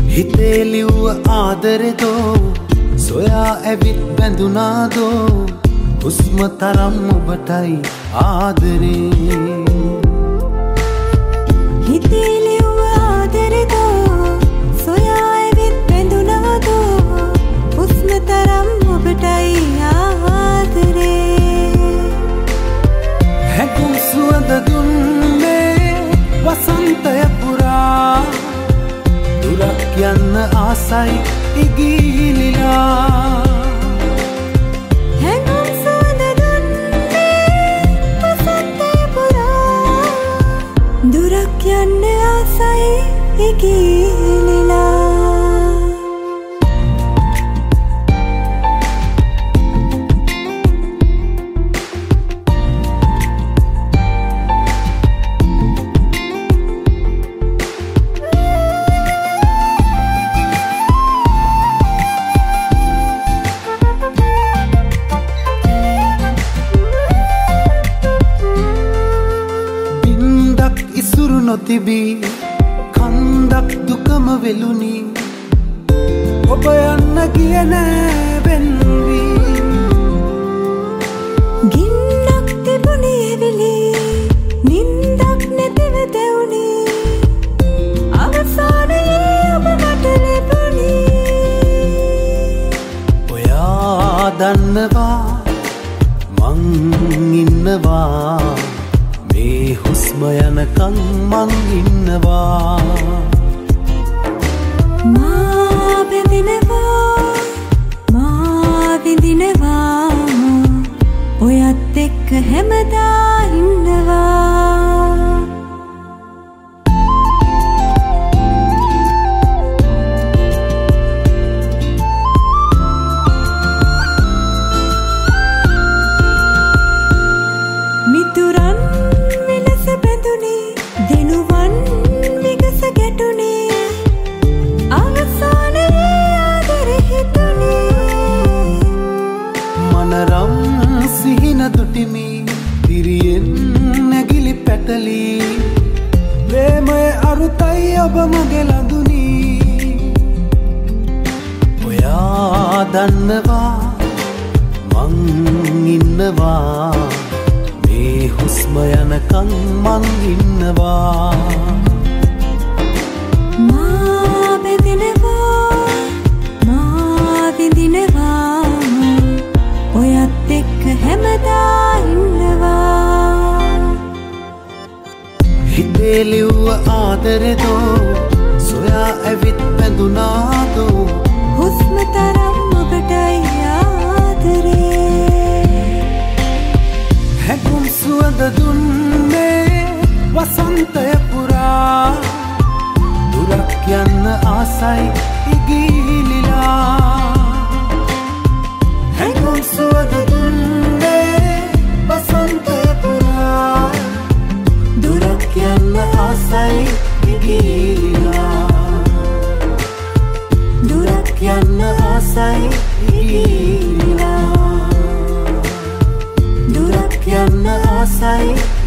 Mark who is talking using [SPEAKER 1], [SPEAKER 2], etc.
[SPEAKER 1] හිතේ ලිව්ව ආදරෙදෝ සොයා ඇවිත් බැඳුනාදෝ හුස්ම තරම් ඔබටයි ආදරේ
[SPEAKER 2] හිතේ ලිව්ව ආදරෙදෝ සොයා ඇවිත් බැඳුනාදෝ හුස්ම තරම් ඔබටයි ආදරේ
[SPEAKER 1] හැඟුම් සුවඳ දුන්නේ වසන්තය පුරා දුරක් යන්න ආසයි ඉගිලිලා
[SPEAKER 2] හැඟුම් සුවඳ දුන්නේ වසන්තය පුරා දුරක් යන්න ආසයි ඉගිලිලා
[SPEAKER 1] නොතිබී කන්දක් දුකම වෙලුනි ඔබ යන්න ගිය නෑ වෙන්වී
[SPEAKER 2] ගින්නක් තිබුණි එවිලි නින්දක් නැතිව දැවුනි අවසානයේ ඔබ මට ලැබුණි
[SPEAKER 1] ඔයා දන්නවා මං ඉන්නවා මේ හුස්ම යනකන් මං ඉන්නවා
[SPEAKER 2] මා බැඳෙනවා මා විඳිනවා ඔයත් එක්ක හැමදා ඉන්නවා මිතුරන්
[SPEAKER 1] සිහින දුටිමි තිරියෙන් නැගිලි පැටලි ප්‍රේමය අරුතයි ඔබ මගේ ලඳුනි ඔයා දන්නවා මං ඉන්නවා මේ හුස්ම යනකන් මං ඉන්නවා
[SPEAKER 2] මා බැඳෙනවා මා විඳිනවා ඔයත් එක්ක හැමදා ඉන්නවා
[SPEAKER 1] හිතේ ලිව්ව ආදරෙදෝ සොයා ඇවිත් බැඳුනාදෝ
[SPEAKER 2] හුස්ම තරම් ඔබටයි ආදරේ
[SPEAKER 1] හැඟුම් සුවඳ දුන්නේ වසන්තය පුරා දුරක් යන්න ආසයි ඉගිලිලා හැඟුම් සුවඳ දුන්නේ වසන්තය පුරා දුරක් යන්න ආසයි ඉගිලිලා දුරක් යන්න ආසයි ඉගිලිලා දුරක් යන්න ආසයි